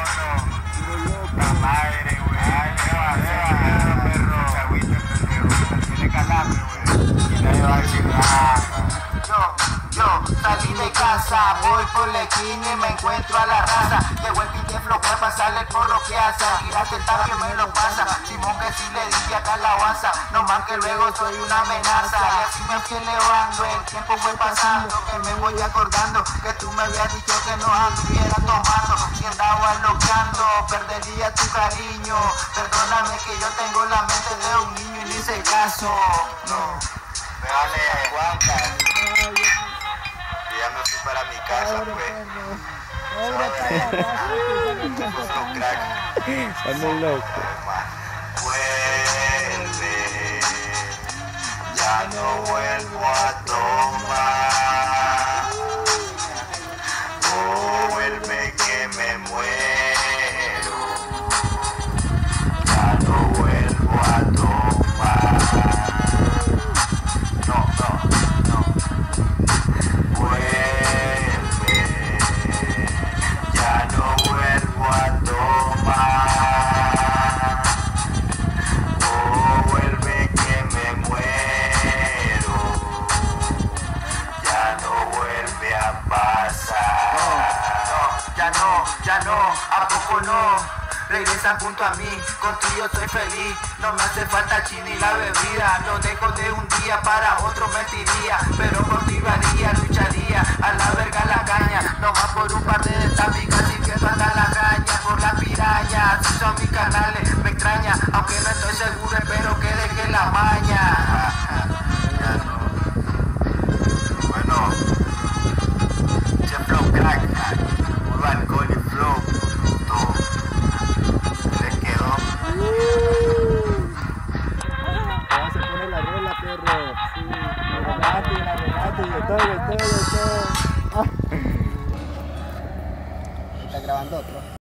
La madre, güey. Ay, perro. Chagüita, pendejo. Tiene calambre, güey. Y nadie va a decir nada. Yo salí de casa, voy por la esquina y me encuentro a la raza. Llegó el pinche flow para pasarle por lo que hace. Gírate el tabio me lo pasa. Simón que si le dije a calabaza, no más que luego soy una amenaza. Y así me fui elevando, el tiempo fue pasando, que me voy acordando que tú me habías dicho que no anduviera tomando. Si andaba loqueando, perdería tu cariño. Perdóname que yo tengo la mente de un niño y ni hice caso. No. Me vale, aguanta. Ya me fui para mi casa, pues. Está muy loco. Vuelve, ya no vuelvo a tomar. Oh, vuelve que me muero. Ya no vuelvo a tomar. No. Vuelve, ya no vuelvo a tomar. Oh, vuelve que me muero. Ya no vuelve a pasar. Ya no, ¿a poco no? Regresan junto a mí, contigo soy feliz. No me hace falta chini ni la bebida. Lo dejo de un día para otro mentiría. Pero por ti varía, lucharía. A la verga la caña, no más por un par de tápicas y que anda la caña. Por la piraña, si son mis canales, me extraña. Aunque no estoy seguro, espero que deje la maña. Ya no. Bueno, che flow crack, puro alcohol y flow. Ya se pone la rola, perro. Sí, la remate y de todo. Está grabando otro.